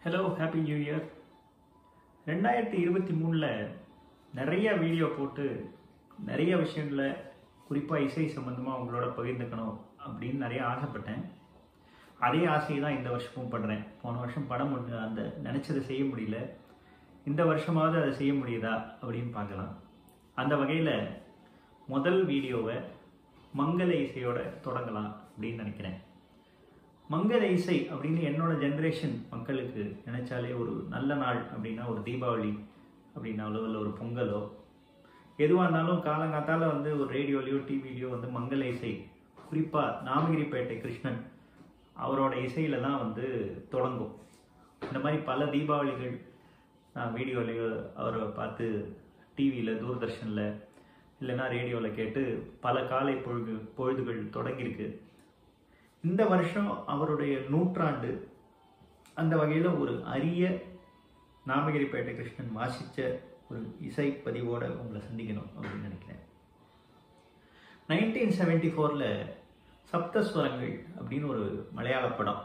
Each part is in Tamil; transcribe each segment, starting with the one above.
Hello happy new year. 2023 நிறைய வீடியோ போட்டு நிறைய விஷயங்களை குறிப்பாக இசை சம்மந்தமாக உங்களோட பகிர்ந்துக்கணும் அப்படின்னு நிறைய ஆசைப்பட்டேன். அதே ஆசையை தான் இந்த வருஷமும் பண்ணுறேன். போன வருஷம் படம் ஒன்று அந்த நினச்சதை செய்ய முடியல, இந்த வருஷமாவது அதை செய்ய முடியுதா அப்படின்னு பார்க்கலாம். அந்த வகையில் முதல் வீடியோவை மங்கள இசையோட தொடங்கலாம் அப்படின்னு நினைக்கிறேன். மங்கள இசை அப்படின்னு என்னோட ஜென்ரேஷன் மக்களுக்கு நினைச்சாலே ஒரு நல்ல நாள் அப்படின்னா ஒரு தீபாவளி அப்படின்னாலோ இல்லை ஒரு பொங்கலோ எதுவாக இருந்தாலும் காலங்காத்தால் ஒரு ரேடியோலையோ டிவிலையோ மங்கள இசை, குறிப்பாக நாமகிரிப்பேட்டை கிருஷ்ணன் அவரோட இசையில் தான் தொடங்கும். இந்த மாதிரி பல தீபாவளிகள் நான் வீடியோலையோ அவரை பார்த்து டிவியில் தூர்தர்ஷனில் இல்லைன்னா ரேடியோவில் கேட்டு பல காலை பொழுதுகள் தொடங்கியிருக்கு. இந்த வருஷம் அவருடைய நூற்றாண்டு. அந்த வகையில் ஒரு அரிய நாமகிரிப்பேட்டை கிருஷ்ணன் வாசித்த ஒரு இசை பதிவோடு உங்களை சந்திக்கணும் அப்படின்னு நினைக்கிறேன். 1974 சப்தஸ்வரங்கள் அப்படின்னு ஒரு மலையாள படம்,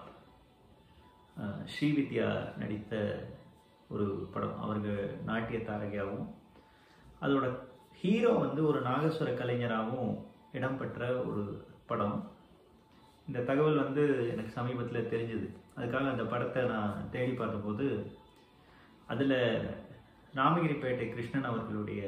ஸ்ரீவித்யா நடித்த ஒரு படம். அவர்கள் நாட்டிய தாரகையாகவும் அதோட ஹீரோ ஒரு நாகஸ்வர கலைஞராகவும் இடம்பெற்ற ஒரு படம். இந்த தகவல் எனக்கு சமீபத்தில் தெரிஞ்சுது. அதுக்காக அந்த படத்தை நான் தேடி பார்த்தபோது அதில் நாமகிரிப்பேட்டை கிருஷ்ணன் அவர்களுடைய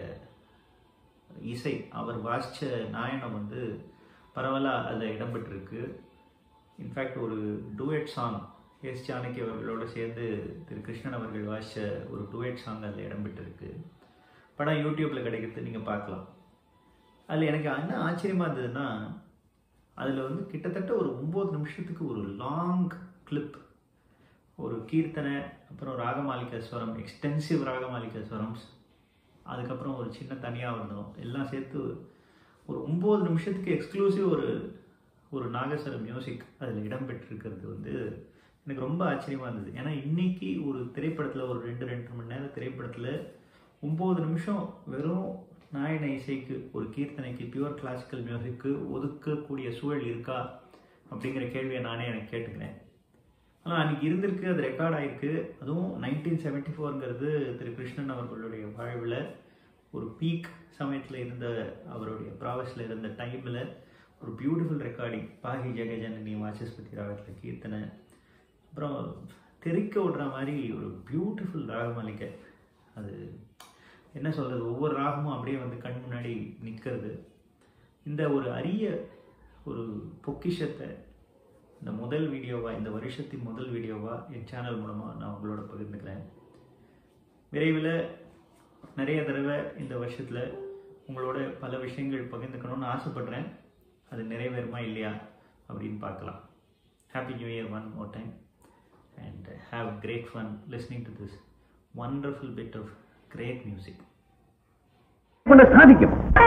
இசை, அவர் வாசித்த நாயனம் பரவலாக அதில் இடம்பெற்றிருக்கு. இன்ஃபேக்ட் ஒரு டூயட் சாங் எஸ் ஜானகி அவர்களோடு சேர்ந்து திரு கிருஷ்ணன் அவர்கள் வாசித்த ஒரு டூயட் சாங் அதில் இடம்பெற்றிருக்கு. படம் யூடியூப்பில் கிடைக்கிறது, நீங்கள் பார்க்கலாம். அதில் எனக்கு என்ன ஆச்சரியமாக இருந்ததுன்னா, அதில் கிட்டத்தட்ட ஒரு 9 நிமிஷத்துக்கு ஒரு லாங் கிளிப், ஒரு கீர்த்தனை, அப்புறம் ராகமாலிகா ஸ்வரம், எக்ஸ்டென்சிவ் ராகமாலிகா ஸ்வரம்ஸ், அதுக்கப்புறம் ஒரு சின்ன தனியாக வந்தோம், எல்லாம் சேர்த்து ஒரு 9 நிமிஷத்துக்கு எக்ஸ்க்ளூசிவ் ஒரு நாகஸ்வர மியூசிக் அதில் இடம்பெற்றிருக்கிறது எனக்கு ரொம்ப ஆச்சரியமாக இருந்தது. ஏன்னா இன்றைக்கி ஒரு திரைப்படத்தில் ஒரு 2 மணி நேரம் திரைப்படத்தில் 9 நிமிஷம் வெறும் நாயன இசைக்கு, ஒரு கீர்த்தனைக்கு, பியூர் கிளாசிக்கல் மியூசிக்கு ஒதுக்கக்கூடிய சூழல் இருக்கா அப்படிங்கிற கேள்வியை நானே எனக்கு கேட்டுக்கிறேன். ஆனால் அன்றைக்கி இருந்திருக்கு, அது ரெக்கார்ட் ஆகிருக்கு. அதுவும் 1974ங்கிறது திரு கிருஷ்ணன் அவர்களுடைய வாழ்வில் ஒரு பீக் சமயத்தில் இருந்த, அவருடைய ப்ராவஸில் இருந்த டைமில் ஒரு பியூட்டிஃபுல் ரெக்கார்டிங். பாகி ஜெகஜனனி வாசஸ்பதி ராகத்தில் கீர்த்தனை, அப்புறம் தெறிக்க விடுற மாதிரி ஒரு பியூட்டிஃபுல் ராகமாலிகை. அது என்ன சொல்கிறது, ஒவ்வொரு ராகமும் அப்படியே கண் முன்னாடி நிற்கிறது. இந்த ஒரு அரிய ஒரு பொக்கிஷத்தை இந்த முதல் வீடியோவாக, இந்த வருஷத்தின் முதல் வீடியோவாக என் சேனல் மூலமாக நான் உங்களோட பகிர்ந்துக்கிறேன். விரைவில் நிறைய தடவை இந்த வருஷத்தில் உங்களோட பல விஷயங்கள் பகிர்ந்துக்கணும்னு ஆசைப்படுறேன். அது நிறைவேறுமா இல்லையா அப்படின்னு பார்க்கலாம். Happy new year one more time and have great fun listening to this wonderful bit of great music. சாதிக்கும்